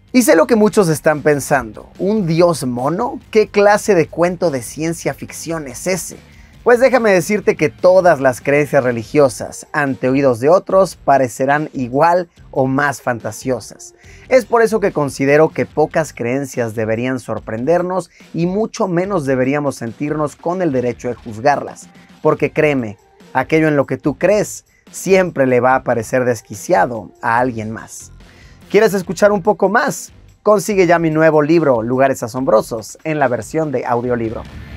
Y sé lo que muchos están pensando, ¿un dios mono? ¿Qué clase de cuento de ciencia ficción es ese? Pues déjame decirte que todas las creencias religiosas, ante oídos de otros, parecerán igual o más fantasiosas. Es por eso que considero que pocas creencias deberían sorprendernos y mucho menos deberíamos sentirnos con el derecho de juzgarlas. Porque créeme, aquello en lo que tú crees siempre le va a parecer desquiciado a alguien más. ¿Quieres escuchar un poco más? Consigue ya mi nuevo libro, Lugares Asombrosos, en la versión de audiolibro.